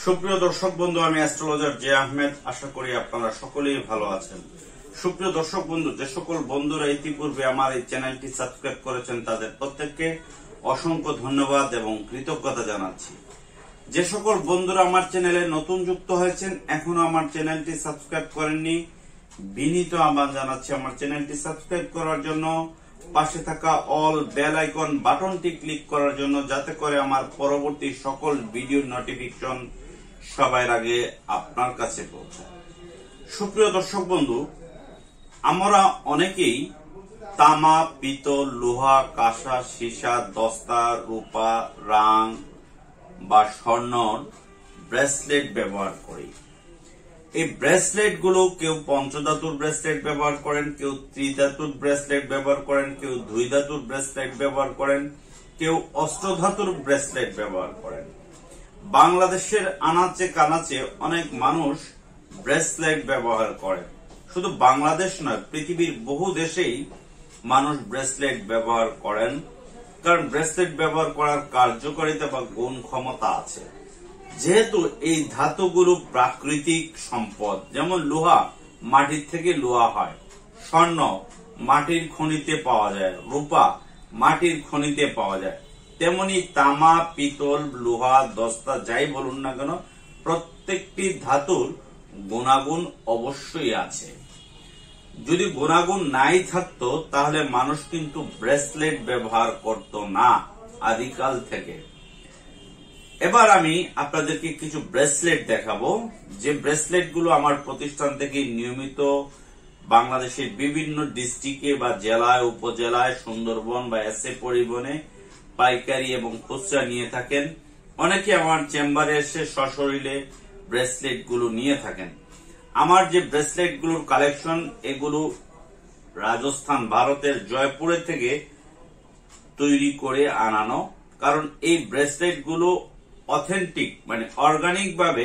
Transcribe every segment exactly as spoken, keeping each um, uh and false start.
সুপ্রিয় দর্শক বন্ধু, আমি অ্যাস্ট্রোলজার জে আহমেদ। আশা করি আপনারা সকলেই ভালো আছেন। সুপ্রিয় দর্শক বন্ধু, যে সকল বন্ধুরা ইতিপূর্বে আমার এই চ্যানেলটি সাবস্ক্রাইব করেছেন তাদের প্রত্যেককে অসংখ্য ধন্যবাদ এবং কৃতজ্ঞতা জানাচ্ছি। যে সকল বন্ধুরা আমার চ্যানেলে নতুন যুক্ত হয়েছেন, এখনো আমার চ্যানেলটি সাবস্ক্রাইব করেননি, বিনীত আহ্বান জানাচ্ছি আমার চ্যানেলটি সাবস্ক্রাইব করার জন্য, পাশে থাকা অল বেল আইকন বাটনটি ক্লিক করার জন্য, যাতে করে আমার পরবর্তী সকল ভিডিও নোটিফিকেশন সবার আগে আপনার কাছে পৌঁছায়। সুপ্রিয় দর্শক বন্ধু, আমরা অনেকেই তামা, পিতল, লোহা, কাঁসা, সীসা, দস্তা, রূপা, রাং বা স্বর্ণর ব্রেসলেট ব্যবহার করি। এই ব্রেসলেট গুলো কেউ পঞ্চধাতুর ব্রেসলেট ব্যবহার করেন, কেউ ত্রিধাতুর ব্রেসলেট ব্যবহার করেন, কেউ দুই ধাতুর ব্রেসলেট ব্যবহার করেন, কেউ অষ্টধাতুর ব্রেসলেট ব্যবহার করেন। বাংলাদেশের আনাচে কানাচে অনেক মানুষ ব্রেসলেট ব্যবহার করে। শুধু বাংলাদেশ নয়, পৃথিবীর বহু দেশেই মানুষ ব্রেসলেট ব্যবহার করেন, কারণ ব্রেসলেট ব্যবহার করার কার্যকারিতা বা গুণ ক্ষমতা আছে। যেহেতু এই ধাতুগুলো প্রাকৃতিক সম্পদ, যেমন লোহা মাটির থেকে লোহা হয়, স্বর্ণ মাটির খনিতে পাওয়া যায়, রূপা মাটির খনিতে পাওয়া যায়, তেমনি তামা, পিতল, লোহা, দস্তা যাই বলুন না কেন, প্রত্যেকটি ধাতুর গুণাগুণ অবশ্যই আছে। যদি গুণাগুণ নাই থাকতো তাহলে মানুষ কিন্তু ব্রেসলেট ব্যবহার করত না আদিকাল থেকে। এবার আমি আপনাদেরকে কিছু ব্রেসলেট দেখাবো, যে ব্রেসলেট গুলো আমার প্রতিষ্ঠান থেকে নিয়মিত বাংলাদেশের বিভিন্ন ডিস্ট্রিক্টে বা জেলায়, উপজেলায়, সুন্দরবন বা এসএ পরিবহনে পাইকারি এবং খুচরা নিয়ে থাকেন। অনেকে আমার চেম্বারে এসে সশরীরে ব্রেসলেট গুলো নিয়ে থাকেন। আমার যে ব্রেসলেট গুলোর কালেকশন, এগুলো রাজস্থান, ভারতের জয়পুরে থেকে তৈরি করে আনানো, কারণ এই ব্রেসলেট গুলো অথেন্টিক, মানে অর্গানিক ভাবে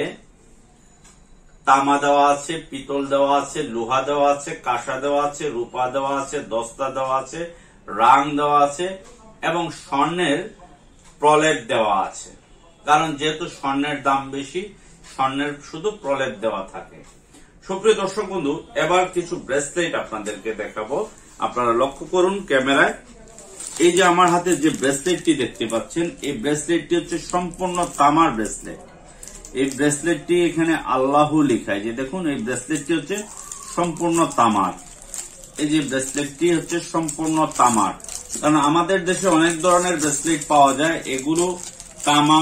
তামা দেওয়া আছে, পিতল দেওয়া আছে, লোহা দেওয়া আছে, কাঁসা দেওয়া আছে, রূপা দেওয়া আছে, দস্তা দেওয়া আছে, রাং দেওয়া আছে এবং স্বর্ণের প্রলেপ দেওয়া আছে। কারণ যেহেতু স্বর্ণের দাম বেশি, স্বর্ণের শুধু প্রলেপ দেওয়া থাকে। সুপ্রিয় দর্শক বন্ধু, এবার কিছু ব্রেসলেট আপনাদেরকে দেখাবো। আপনারা লক্ষ্য করুন ক্যামেরায়। এই যে আমার হাতে যে ব্রেসলেটটি দেখতে পাচ্ছেন, এই ব্রেসলেটটি হচ্ছে সম্পূর্ণ তামার ব্রেসলেট। এই ব্রেসলেটটি এখানে আল্লাহু লেখা, যে দেখুন এই ব্রেসলেটটি হচ্ছে সম্পূর্ণ তামার। এই যে ব্রেসলেটটি হচ্ছে সম্পূর্ণ তামার, কারণ আমাদের দেশে অনেক ধরনের ব্রেসলেট পাওয়া যায়, এগুলো তামা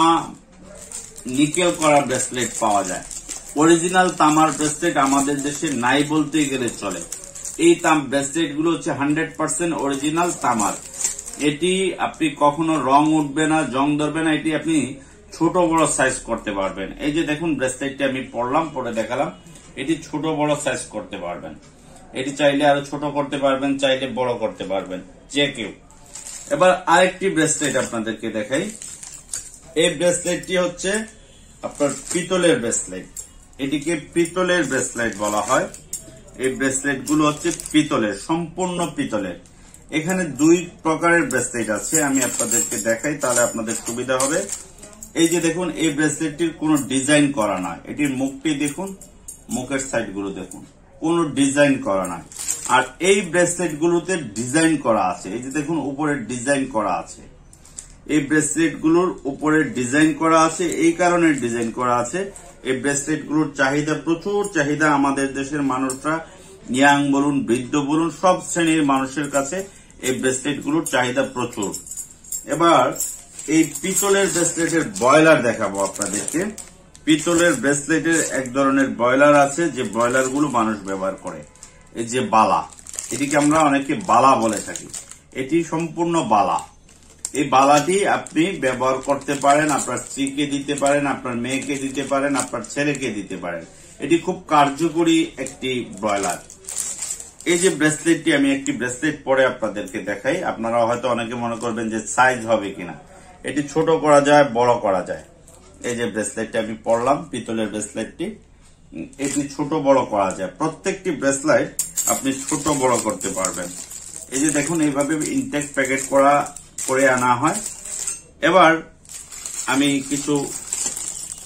নিকেল করা ব্রেসলেট পাওয়া যায়। অরিজিনাল তামার ব্রেসলেট আমাদের দেশে নাই বলতে গেলে চলে। এই তাম ব্রেসলেট গুলো হচ্ছে হান্ড্রেড পার্সেন্ট অরিজিনাল তামার। এটি আপনি কখনো রং উঠবে না, জং ধরবে না। এটি আপনি ছোট বড় সাইজ করতে পারবেন। এই যে দেখুন ব্রেসলেটটি আমি পরলাম, পরে দেখালাম, এটি ছোট বড় সাইজ করতে পারবেন। এটি চাইলে আরো ছোট করতে পারবেন, চাইলে বড় করতে পারবেন, যে কেউ। এবার আরেকটি ব্রেসলেট আপনাদেরকে দেখাই। এই ব্রেসলেটটি হচ্ছে আপনার পিতলের ব্রেসলেট। এটিকে পিতলের ব্রেসলেট বলা হয়। এই ব্রেসলেট গুলো হচ্ছে পিতলের, সম্পূর্ণ পিতলের। এখানে দুই প্রকারের ব্রেসলেট আছে, আমি আপনাদেরকে দেখাই তাহলে আপনাদের সুবিধা হবে। এই যে দেখুন, এই ব্রেসলেটটির কোনো ডিজাইন করা না। এটির মুখটি দেখুন, মুখের সাইড গুলো দেখুন, কোনো ডিজাইন করা না। আর এই ব্রেসলেট গুলোতে ডিজাইন করা আছে। এই যে দেখুন উপরে ডিজাইন করা আছে। এই ব্রেসলেট গুলোর উপরে ডিজাইন করা আছে। এই কারণে ডিজাইন করা আছে, এই ব্রেসলেট গুলোর চাহিদা প্রচুর চাহিদা। আমাদের দেশের মানুষরা, ইয়াং বলুন, বৃদ্ধ বলুন, সব শ্রেণীর মানুষের কাছে এই ব্রেসলেট গুলোর চাহিদা প্রচুর। এবার এই পিতলের ব্রেসলেটের বয়লার দেখাবো আপনাদেরকে। পিতলের ব্রেসলেটের এক ধরনের বয়লার আছে, যে বয়লার গুলো মানুষ ব্যবহার করে। এই যে বালা, এটিকে আমরা অনেকে বালা বলে থাকি। এটি সম্পূর্ণ বালা। এই বালাটি আপনি ব্যবহার করতে পারেন, আপনার স্ত্রীকে দিতে পারেন, আপনার মেয়েকে দিতে পারেন, আপনার ছেলেকে দিতে পারেন। এটি খুব কার্যকরী একটি বয়লার। এই যে ব্রেসলেটটি, আমি একটি ব্রেসলেট পরে আপনাদেরকে দেখাই। আপনারা হয়তো অনেকে মনে করবেন যে সাইজ হবে কিনা। এটি ছোট করা যায়, বড় করা যায়। এই যে ব্রেসলেটটি আমি পরলাম, পিতলের ব্রেসলেটটি, এটি ছোট বড় করা যায়। প্রত্যেকটি ব্রেসলেট আপনি ছোট বড় করতে পারবেন। এই যে দেখুন, এইভাবে ইনটেক প্যাকেট করা করে আনা হয়। এবার আমি কিছু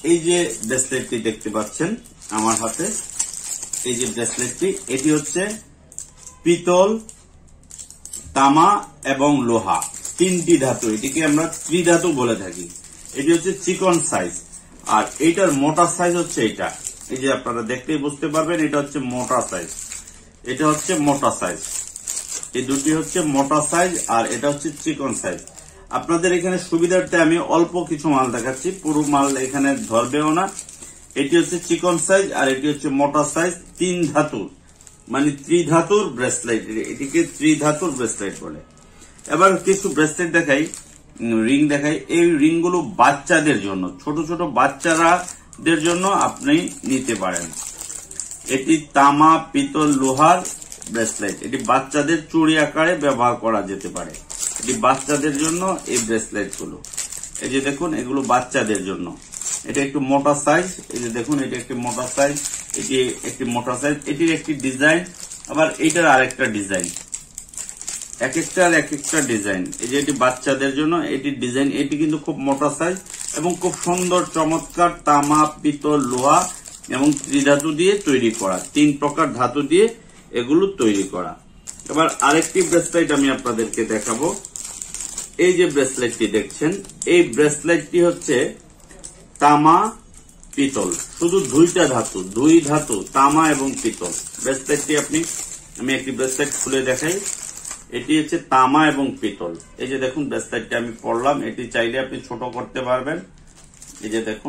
এই যে ব্রেসলেটটি দেখতে পাচ্ছেন আমার হাতে, এই যে ব্রেসলেটটি, এটি হচ্ছে পিতল, তামা এবং লোহা, তিনটি ধাতু, এটিকে আমরা ত্রিধাতু বলে থাকি। এটি হচ্ছে চিকন সাইজ, আর এইটার মোটা সাইজ হচ্ছে এটা। এই যে আপনারা দেখতেই বুঝতে পারবেন, এটা হচ্ছে মোটা সাইজ, এটা হচ্ছে মোটা সাইজ, এই দুটি হচ্ছে মোটা সাইজ, আর এটা হচ্ছে চিকন সাইজ। আপনাদের এখানে সুবিধার্থে আমি অল্প কিছু মাল দেখাচ্ছি, পুরো মাল এখানে ধরবেও না। এটি হচ্ছে চিকন সাইজ আর এটি হচ্ছে মোটা সাইজ, তিন ধাতুর, মানে ত্রিধাতুর ব্রেসলেট, এটিকে ত্রিধাতুর ব্রেসলেট বলে। এবার কিছু ব্রেসলেট দেখাই, রিং দেখাই। এই রিং গুলো বাচ্চাদের জন্য, ছোট ছোট বাচ্চারাদের জন্য আপনি নিতে পারেন। এটি তামা, পিতল, লোহার ব্রেসলেট, এটি বাচ্চাদের চুড়ি আকারে ব্যবহার করা যেতে পারে। এটি বাচ্চাদের জন্য এই ব্রেসলেট গুলো, এই যে দেখুন, এগুলো বাচ্চাদের জন্য। এটা একটু মোটা সাইজ, এই যে দেখুন, এটা একটি মোটা সাইজ, এটি একটি মোটা সাইজ, এটির একটি ডিজাইন, আবার এটার আরেকটা ডিজাইন, এক একটার এক একটা ডিজাইন। এই যে এটি বাচ্চাদের জন্য, এটি ডিজাইন, এটি কিন্তু খুব মোটা সাইজ এবং খুব সুন্দর চমৎকার তামা, পিতল, লোহা এবং ত্রিধাতু দিয়ে তৈরি করা, তিন প্রকার ধাতু দিয়ে এগুলো তৈরি করা। এবার আরেকটি ব্রেসলেট আমি আপনাদেরকে দেখাবো। এই যে ব্রেসলেটটি দেখছেন, এই ব্রেসলেটটি হচ্ছে তামা, পিতল, শুধু দুইটা ধাতু, দুই ধাতু, তামা এবং পিতল। ব্রেসলেটটি আপনি, আমি একটি ব্রেসলেট খুলে দেখাই। এটি হচ্ছে তামা এবং পিতল। এই যে দেখুন, ব্রেসলেটটি আমি পরলাম, এটি চাইলে আপনি ছোট করতে পারবেন। এই যে দেখুন,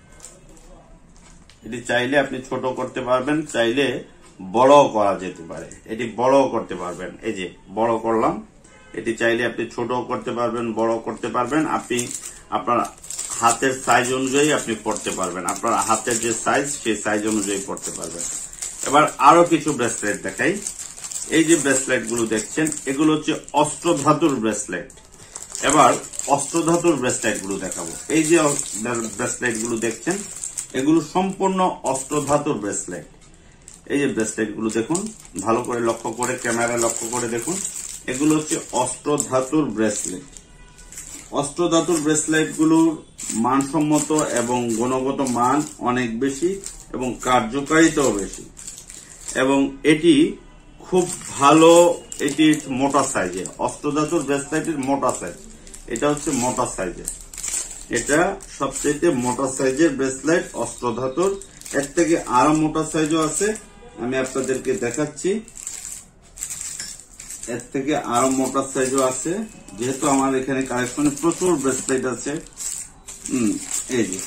এটি চাইলে আপনি ছোট করতে পারবেন, চাইলে বড় করা যেতে পারে, এটি বড় করতে পারবেন। এই যে বড় করলাম, এটি চাইলে আপনি ছোট করতে পারবেন, বড় করতে পারবেন। আপনি আপনার হাতের সাইজ অনুযায়ী আপনি পড়তে পারবেন, আপনার হাতের যে সাইজ সেই সাইজ অনুযায়ী পড়তে পারবেন। এবার আরো কিছু ব্রেসলেট দেখাই। এই যে ব্রেসলেট গুলো দেখছেন, এগুলো হচ্ছে অষ্টধাতুর ব্রেসলেট। এবার অষ্টধাতুর ব্রেসলেট গুলো দেখাবো। এই যে ব্রেসলেট গুলো দেখছেন, এগুলো সম্পূর্ণ অষ্টধাতুর ব্রেসলেট। এই যে ব্রেসলেট গুলো দেখুন, ভালো করে লক্ষ্য করে, ক্যামেরা লক্ষ্য করে দেখুন, এগুলো হচ্ছে অষ্টধাতুর ব্রেসলেট। অষ্টধাতুর ব্রেসলেট গুলোর মানসম্মত এবং গুণগত মান অনেক বেশি এবং কার্যকারিতাও বেশি, এবং এটি খুব ভালো, এটি মোটা সাইজের। অষ্টধাতুর ব্রেসলেটের মোটা সাইজ, এটা হচ্ছে মোটা সাইজের, এটা সবচেয়ে মোটা সাইজের ব্রেসলেট অষ্টধাতুর। এর থেকে আরো মোটা সাইজও আছে, আমি আপনাদেরকে দেখাচ্ছি। এর থেকে আরো মোটা সাইজও আছে, যেহেতু আমার এখানে কালেকশনে প্রচুর ব্রেসলেট আছে। হম এই যে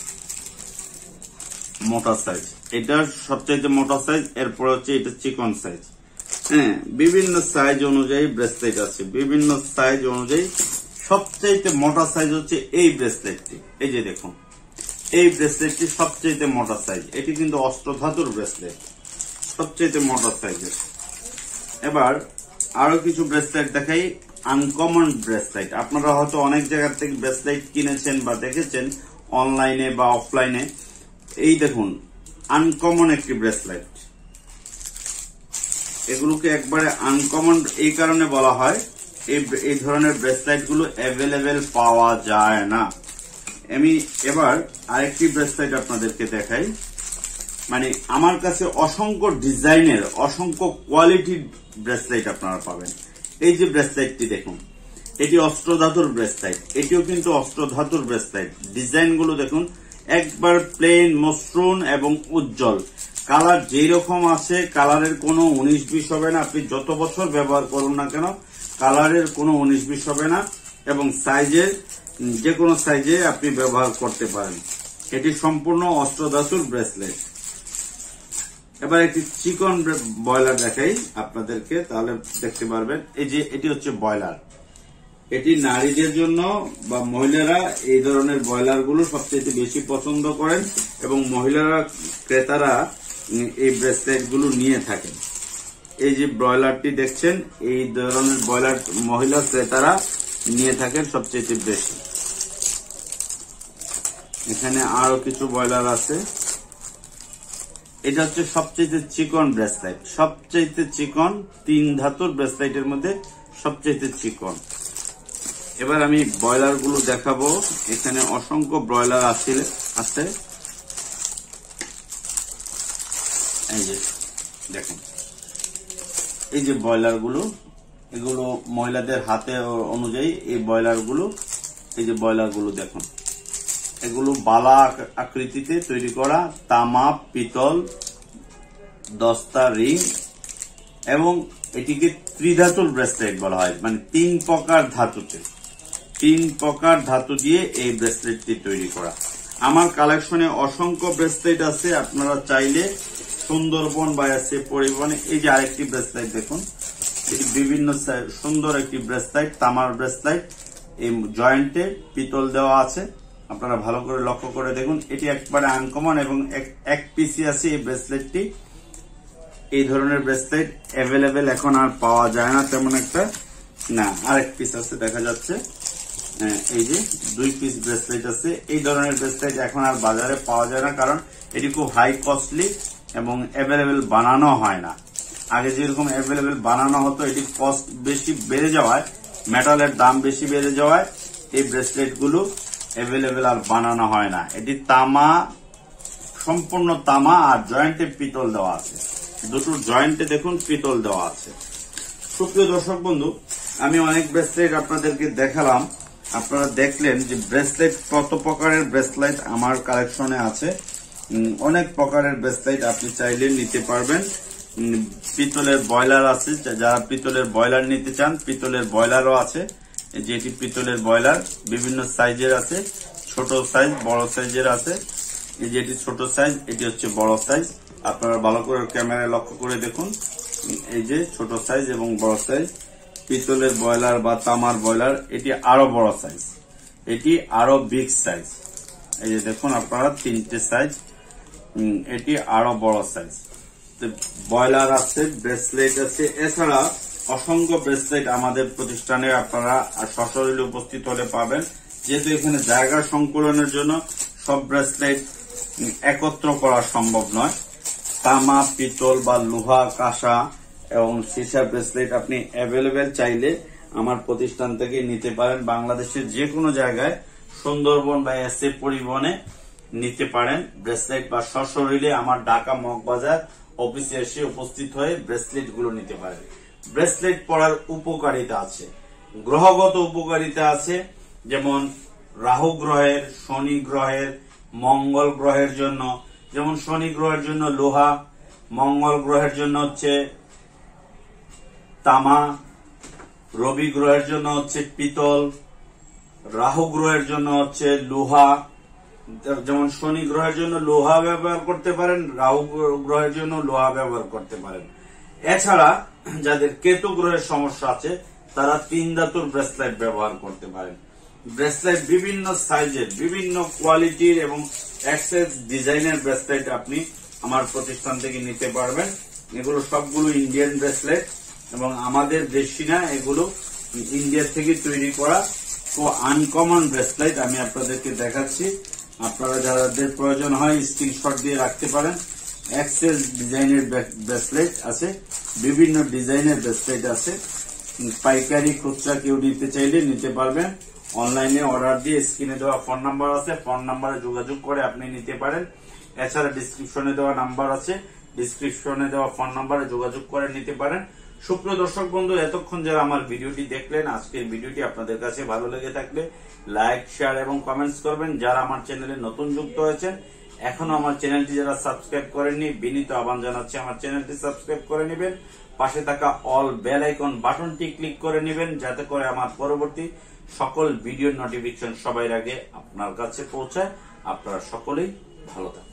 মোটা সাইজ, এটা সবচাইতে মোটা সাইজ, এরপর হচ্ছে এটা চিকন সাইজ। হ্যাঁ, বিভিন্ন সাইজ অনুযায়ী ব্রেসলেট আছে, বিভিন্ন সাইজ অনুযায়ী। সবচাইতে মোটা সাইজ হচ্ছে এই ব্রেসলেটটি। এই যে দেখুন, এই ব্রেসলেটটি সবচাইতে মোটা সাইজ, এটি কিন্তু অষ্টধাতুর ব্রেসলেট, সবচাইতে মোটা সাইজের। এবার আরো কিছু ব্রেসলেট দেখাই, আনকমন ব্রেসলেট। আপনারা হয়তো অনেক জায়গা থেকে ব্রেসলেট কিনেছেন বা দেখেছেন অনলাইনে বা অফলাইনে। এই দেখুন, আনকমন একটি ব্রেসলেট। এগুলোকে একবারে আনকমন এই কারণে বলা হয়, এই ধরনের ব্রেসলেট গুলো অ্যাভেলেবেল পাওয়া যায় না। আমি এবার আরেকটি ব্রেসলেট আপনাদেরকে দেখাই। মানে আমার কাছে অসংখ্য ডিজাইনের, অসংখ্য কোয়ালিটির ব্রেসলেট আপনারা পাবেন। এই যে ব্রেসলেটটি দেখুন, এটি অষ্টধাতুর ব্রেসলেট, এটিও কিন্তু অষ্টধাতুর ব্রেসলেট। ডিজাইন গুলো দেখুন, একবার প্লেন, মসৃণ এবং উজ্জ্বল। কালার যেই রকম আছে, কালারের কোনো উনিশ বিশ হবে না। আপনি যত বছর ব্যবহার করুন না কেন, কালারের কোনো উনিশ বিশ হবে না, এবং সাইজের যে কোনো সাইজে আপনি ব্যবহার করতে পারেন। এটি সম্পূর্ণ অষ্টধাতুর ব্রেসলেট। এবার একটি চিকন বয়লার দেখাই আপনাদেরকে, তাহলে দেখতে পারবেন। এই যে এটি হচ্ছে বয়লার, এটি নারীদের জন্য বা মহিলারা এই ধরনের বয়লার গুলো সবচেয়ে বেশি পছন্দ করেন, এবং মহিলারা, ক্রেতারা এই ব্রেসলেট গুলো নিয়ে থাকেন। এই যে ব্রয়লারটি দেখছেন, এই ধরনের ব্রয়লার মহিলা ক্রেতারা নিয়ে থাকেন সবচেয়ে বেশি। এখানে আরো কিছু ব্রয়লার আছে। এটা হচ্ছে সবচেয়ে চিকন ব্রেসলেট, সবচেয়ে চিকন, তিন ধাতুর ব্রেসলেটের মধ্যে সবচেয়ে চিকন। এবার আমি ব্রয়লার গুলো দেখাবো। এখানে অসংখ্য ব্রয়লার আছে, আছে। এই যে দেখুন, এই যে ব্রয়লার গুলো, এগুলো মহিলাদের হাতে অনুযায়ী এই ব্রয়লার গুলো, এই যে ব্রয়লার গুলো দেখুন, এগুলো বালা আকৃতিতে তৈরি করা, তামা, পিতল, দস্তা, রিং এবং এটিকে ত্রিধাতুর ব্রেসলেট বলা হয়। মানে তিন প্রকার ধাতুতে, তিন প্রকার ধাতু দিয়ে এই ব্রেসলেটটি তৈরি করা। আমার কালেকশনে অসংখ্য ব্রেসলেট আছে, আপনারা চাইলে সুন্দরবন বা এসে পরিবহনে, এই যে আরেকটি ব্রেসলেট দেখুন, এটি বিভিন্ন সুন্দর একটি ব্রেসলেট, তামার ব্রেসলেট, এই জয়েন্টে পিতল দেওয়া আছে, আপনারা ভালো করে লক্ষ্য করে দেখুন। এটি একবারে আনকমন এবং এক পিসি আছে এই ব্রেসলেটটি। এই ধরনের ব্রেসলেট অ্যাভেলেবেল এখন আর পাওয়া যায় না তেমন একটা, না আরেক পিস আছে দেখা যাচ্ছে, এই যে দুই পিস ব্রেসলেট আছে। এই ধরনের ব্রেসলেট এখন আর বাজারে পাওয়া যায় না, কারণ এটি খুব হাই কস্টলি এবং অ্যাভেলেবেল বানানো হয় না। আগে যেরকম অ্যাভেলেবেল বানানো হতো, এটি কস্ট বেশি বেড়ে যাওয়ায়, মেটালের দাম বেশি বেড়ে যাওয়ায় এই ব্রেসলেট গুলো অ্যাভেলেবেল আর বানানো হয় না। এটি তামা, সম্পূর্ণ তামা, আর জয়েন্টে পিতল দেওয়া আছে, দুটো জয়েন্টে দেখুন পিতল দেওয়া আছে। সুপ্রিয় দর্শক বন্ধু, আমি অনেক ব্রেসলেট আপনাদেরকে দেখালাম, আপনারা দেখলেন যে ব্রেসলেট কত প্রকারের ব্রেসলেট আমার কালেকশনে আছে। অনেক প্রকারের ব্রেসলেট আপনি চাইলে নিতে পারবেন। পিতলের বয়লার আছে, যারা পিতলের বয়লার নিতে চান পিতলের বয়লারও আছে। যেটি পিতলের বয়লার বিভিন্ন সাইজের আছে, ছোট সাইজ, বড় সাইজের আছে। এই যেটি ছোট সাইজ, এটি হচ্ছে বড় সাইজ। আপনারা ভালো করে ক্যামেরায় লক্ষ্য করে দেখুন, এই যে ছোট সাইজ এবং বড় সাইজ। পিতলের বয়লার বা তামার বয়লার, এটি আরো বড় সাইজ, এটি আরো বিগ সাইজ। এই যে দেখুন আপনারা তিনটে সাইজ, এটি আরো বড় সাইজ। বয়লার আছে, ব্রেসলেট আছে, এছাড়া অসংখ্য ব্রেসলেট আমাদের প্রতিষ্ঠানে আপনারা সশরীরে উপস্থিত হলে পাবেন। যেহেতু এখানে জায়গা সংকুলনের জন্য সব ব্রেসলেট একত্র করা সম্ভব নয়। তামা, পিতল বা লোহা, কাঁসা এবং সীসা ব্রেসলেট আপনি অ্যাভেলেবেল চাইলে আমার প্রতিষ্ঠান থেকে নিতে পারেন। বাংলাদেশের যে কোনো জায়গায় সুন্দরবন বা এসএ পরিবহনে নিতে পারেন ব্রেসলেট, বা সশরীরে আমার ঢাকা মগবাজার অফিসে এসে উপস্থিত হয়ে ব্রেসলেট গুলো নিতে পারেন। ব্রেসলেট পরার উপকারিতা আছে, গ্রহগত উপকারিতা আছে, যেমন রাহু গ্রহের, শনি গ্রহের, মঙ্গল গ্রহের জন্য, যেমন শনি গ্রহের জন্য লোহা, মঙ্গল গ্রহের জন্য হচ্ছে তামা, রবি গ্রহের জন্য হচ্ছে পিতল, রাহু গ্রহের জন্য হচ্ছে লোহা। যেমন শনি গ্রহের জন্য লোহা ব্যবহার করতে পারেন, রাহু গ্রহের জন্য লোহা ব্যবহার করতে পারেন। এছাড়া যাদের কেতু গ্রহের সমস্যা আছে তারা তিন ধাতুর ব্রেসলেট ব্যবহার করতে পারেন। ব্রেসলেট বিভিন্ন সাইজের, বিভিন্ন কোয়ালিটির এবং এক্সেস ডিজাইনের ব্রেসলেট আপনি আমার প্রতিষ্ঠান থেকে নিতে পারবেন। এগুলো সবগুলো ইন্ডিয়ান ব্রেসলেট এবং আমাদের দেশি না, এগুলো ইন্ডিয়া থেকে তৈরি করা ও আনকমন ব্রেসলেট আমি আপনাদেরকে দেখাচ্ছি। আপনারা যাদের প্রয়োজন হয় স্ক্রিনশট দিয়ে রাখতে পারেন। এক্সেস ডিজাইনের ব্রেসলেট আছে, বিভিন্ন ডিজাইনের ব্রেসলেট আছে। পাইকারি খুচরা কেউ নিতে চাইলে নিতে পারবেন। অনলাইনে অর্ডার দিয়ে স্ক্রিনে দেওয়া ফোন নাম্বার আছে, ফোন নাম্বারে যোগাযোগ করে আপনি নিতে পারেন। এছাড়া ডিসক্রিপশনে দেওয়া নাম্বার আছে, ডিসক্রিপশনে দেওয়া ফোন নাম্বারে যোগাযোগ করে নিতে পারেন। সুপ্রিয় দর্শক বন্ধু, এতক্ষণ যারা আমার ভিডিওটি দেখলেন, আজকের ভিডিওটি আপনাদের কাছে ভালো লেগে থাকলে লাইক, শেয়ার এবং কমেন্টস করবেন। যারা আমার চ্যানেলে নতুন যুক্ত হয়েছেন, এখনো আমার চ্যানেলটি যারা সাবস্ক্রাইব করেননি, বিনীত আহ্বান জানাচ্ছি আমার চ্যানেলটি সাবস্ক্রাইব করে নেবেন। পাশে থাকা অল বেল আইকন বাটনটি ক্লিক করে নেবেন, যাতে করে আমার পরবর্তী সকল ভিডিওর নোটিফিকেশন সবার আগে আপনার কাছে পৌঁছায়। আপনারা সকলেই ভালো থাকুন।